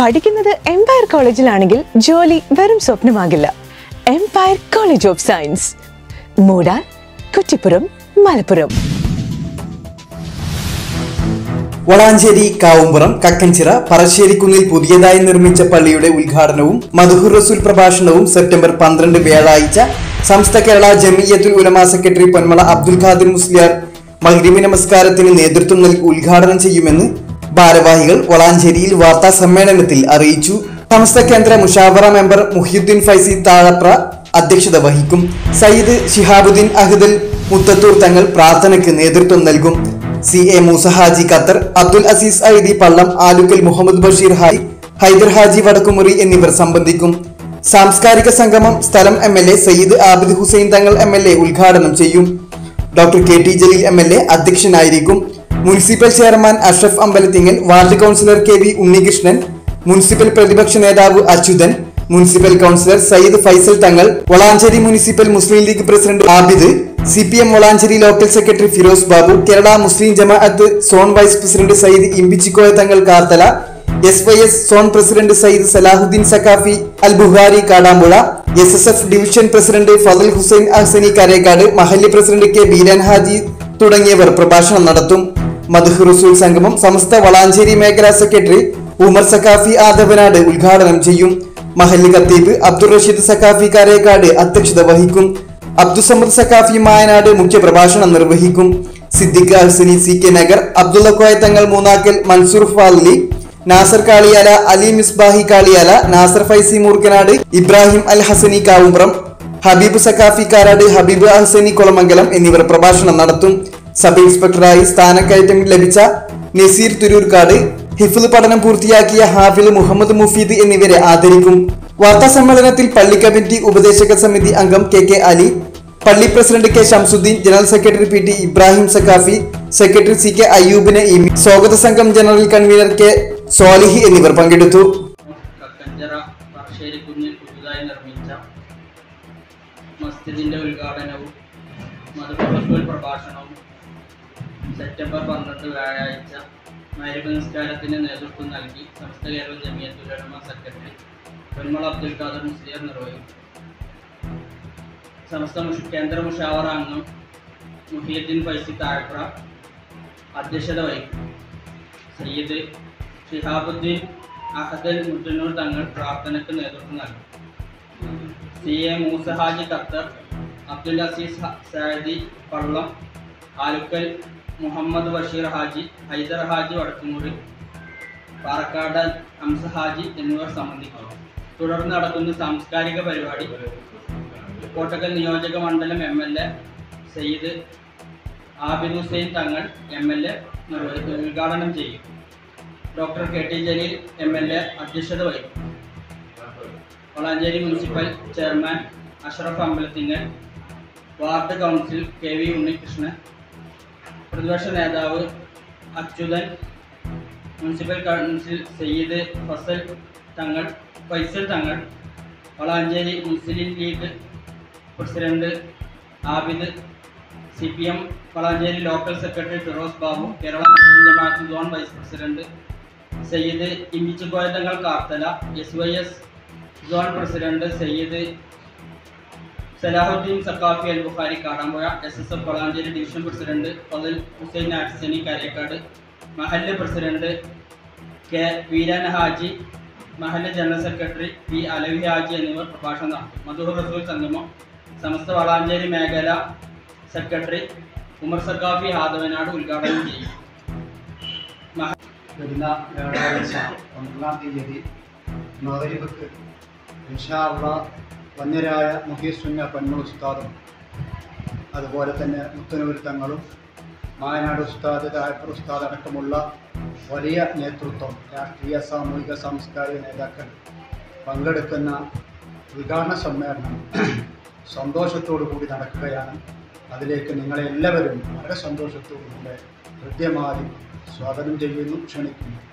പഠിക്കുന്നത് എംപയർ കോളേജിലാണെങ്കിൽ ജോലി വെറും സ്വപ്നമാകില്ല. Empire college of science, Moodal, Kuttippuram, Malappuram. Valanchery, Kavumpuram, Kakkanchira, പറശ്ശേരിക്കുന്നിൽ പുതിയതായി നിർമ്മിച്ച പള്ളിയുടെ ഉദ്ഘാടനവും മദ്ഹൂർ റസൂൽ പ്രഭാഷണവും സെപ്റ്റംബർ 12 വ്യാഴാഴ്ച സമസ്ത കേരള ജമിയത്തുൽ ഉലമാ സെക്രട്ടറി പൊന്മള അബ്ദുൽ ഖാദിർ മുസ്ലിയാർ മഗ്രിബ് നമസ്കാരത്തിന് നേതൃത്വം നൽകി ഉദ്ഘാടനം ചെയ്യുമെന്ന് ഭാരവാഹികൾ വളാഞ്ചേരിയിൽ വാർത്താ സമ്മേളനത്തിൽ അറിയിച്ചു. സമസ്ത കേന്ദ്ര മുഷാവറ മെമ്പർ മുഹിയുദ്ദീൻ ഫൈസി താഴപ്ര അധ്യക്ഷത വഹിക്കും. സയ്യിദ് ശിഹാബുദ്ദീൻ അഹ്ദൽ മുത്തത്തൂർ തങ്ങൾ പ്രാർത്ഥനയ്ക്ക് നേതൃത്വം നൽകും. CA മൂസ ഹാജി ഖത്തർ, അബ്ദുൽ അസീസ് ഐദി പള്ളം, ആലുക്കൽ മുഹമ്മദ് ബഷീർ ഹാജി, ഹൈദർ ഹാജി വടക്കുമുറി എന്നിവർ സംബന്ധിക്കും. സാംസ്കാരിക സംഗമം സ്ഥലം MLA സയ്യിദ് ആബിദ് ഹുസൈൻ തങ്ങൾ MLA ഉദ്ഘാടനം ചെയ്യും. ഡോക്ടർ KT ജലീൽ MLA അധ്യക്ഷനായിരിക്കും. Municipal chairman Ashraf Ambalathingal, ward councillor KV Unnikrishnan, municipal പ്രതിപക്ഷ നേതാവ് Achuthan, municipal councillor Sayyid Faisal Thangal, Valanchery municipal Muslim League president Abid, CPM Valanchery local secretary Firoz Babu, Kerala Muslim Jamaath zone vice president Sayyid Imbichikoya Thangal Karthala, SYS zone president Sayyid Salahuddin Saqafi Al Bukhari Kadampuzha, SSF division president Fazal Hussain Ahsani Karekkad, മഹല്ലി പ്രസിഡന്റ് K ബീരാൻ ഹാജി തുടങ്ങിയവർ പ്രഭാഷണം നടത്തും. മദ്ഹൂർ റസൂൽ സംഗമം സമസ്ത വളാഞ്ചേരി മേഖലാ സെക്രട്ടറി ഉമർ സക്കാഫി ആദവനാട് ഉദ്ഘാടനം ചെയ്യും. മഹല്ലി ഖത്തീബ് അബ്ദുൾ റഷീദ് സക്കാഫി കരേക്കാട് അധ്യക്ഷത വഹിക്കും. അബ്ദുസമദ് സക്കാഫി മായനാട് മുഖ്യപ്രഭാഷണം നിർവഹിക്കും. സിദ്ദിഖ് അഹ്സനി CK നഗർ, അബ്ദുള്ള കോയ തങ്ങൾ മൂന്നാക്കൽ, മൻസൂർ ഫാലി, നാസർ കാളിയാല, അലി മിസ്ബാഹി കാളിയാല, നാസർ ഫൈസി മൂർക്കനാട്, ഇബ്രാഹിം അൽ ഹസനി കാവുംപുറം, ഹബീബ് സക്കാഫി കാരാട്, ഹബീബ് അഹ്സനി കൊളമംഗലം എന്നിവർ പ്രഭാഷണം നടത്തും. സബ് ഇൻസ്പെക്ടറായി സ്ഥാനക്കയറ്റം ലഭിച്ച നസീർ തുരൂർക്കാട്, ഹിഫ്ള് പഠനം പൂർത്തിയാക്കിയ ഹാഫിൽ മുഹമ്മദ് മുഫീദ് എന്നിവരെ ആദരിക്കും. വാർത്താ സമ്മേളനത്തിൽ പള്ളി കമ്മിറ്റി ഉപദേശക സമിതി അംഗം KK അലി, പള്ളി president K Shamsuddin, general secretary PT Ibrahim Saqafi, secretary CK Ayyoob Naeem, സ്വാഗത സംഘം ജനറൽ കൺവീനർ K സോലിഹി എന്നിവർ പങ്കെടുത്തു. പുതുതായി നിർമ്മിച്ച മസ്ജിദിന്റെ ഉദ്ഘാടനവും മദ്ഹൂർ റസൂൽ പ്രഭാഷണവും സെപ്റ്റംബർ 12 വ്യാഴാഴ്ച മഗ്രിബ് നമസ്കാരത്തിന് നേതൃത്വം നൽകി സമസ്ത കേരള ജമിയത്തുൽ ഉലമാ സെക്രട്ടറി പൊന്മള അബ്ദുൽ ഖാദിർ മുസ്ലിയാർ നിർവഹിക്കും. സമസ്ത കേന്ദ്ര മുഷാവറ അംഗം മുഹിയുദ്ദീൻ ഫൈസി താഴപ്ര അധ്യക്ഷത വഹിക്കും. സയ്യിദ് ശിഹാബുദ്ദീൻ അഹ്ദൽ മുത്തത്തൂർ തങ്ങൾ പ്രാർത്ഥനയ്ക്ക് നേതൃത്വം നൽകും. CA മൂസ ഹാജി ഖത്തർ, അബ്ദുൽ അസീസ് സഅദി പള്ളം, ആലുക്കൽ മുഹമ്മദ് ബഷീർ ഹാജി, ഹൈദർ ഹാജി വടക്കുമുറി, പാറക്കാട് ഹംസ ഹാജി എന്നിവർ സംബന്ധിക്കും. തുടർന്ന് നടക്കുന്ന സാംസ്കാരിക പരിപാടി കോട്ടക്കൽ നിയോജക മണ്ഡലം MLA സയ്യിദ് ആബിദ് ഹുസൈൻ തങ്ങൾ MLA ഉദ്ഘാടനം ചെയ്യും. ഡോക്ടർ KT ജലീൽ MLA അധ്യക്ഷത വഹിക്കും. Valanchery municipal chairman Ashraf Ambalathingal, ward council KV Unnikrishnan, പ്രതിപക്ഷ നേതാവ് Achuthan, municipal council Sayyid Faisal Thangal, Valanchery Muslim League president Abid, CPM Valanchery local secretary Firoz Babu, Kerala Muslim Jamaath zone vice president Sayyid Imbichikoya Thangal Karthala, SYS zone president Sayyid Salahuddin Saqafi Al Bukhari Kadampuzha, SSF Valanchery division president Fazal Hussain Ahsani Karekkad, മഹല്ല് പ്രസിഡന്റ് K ബീരാൻ ഹാജി, മഹല്ല് general secretary P Alavi Haji എന്നിവർ പ്രഭാഷണം നടത്തും. മദ്ഹൂർ റസൂൽ സംഗമം സമസ്ത വളാഞ്ചേരി മേഖല സെക്രട്ടറി ഉമർ സക്കാഫി ആദവനാട് ഉദ്ഘാടനം ചെയ്യും. വരുന്ന വ്യാഴാഴ്ച 12-ാം തീയതി മഗ്രിബിക്ക് ഇൻഷാ അല്ലാഹ് വന്യരായ മുഹീസുന്ന പൊന്മള ഉസ്താദും അതുപോലെ തന്നെ മുത്തനൂർ തങ്ങളും മായനാട് ഉസ്താദ്, താഴപ്ര ഉസ്താദ് അടക്കമുള്ള വലിയ നേതൃത്വം, രാഷ്ട്രീയ സാമൂഹിക സാംസ്കാരിക നേതാക്കൾ പങ്കെടുക്കുന്ന ഉദ്ഘാടന സമ്മേളനം സന്തോഷത്തോടു കൂടി നടക്കുകയാണ്. അതിലേക്ക് നിങ്ങളെല്ലാവരും വളരെ സന്തോഷത്തോടുകൂടെ ഹൃദ്യമായി സ്വാഗതം ചെയ്യുന്നു, ക്ഷണിക്കുന്നു.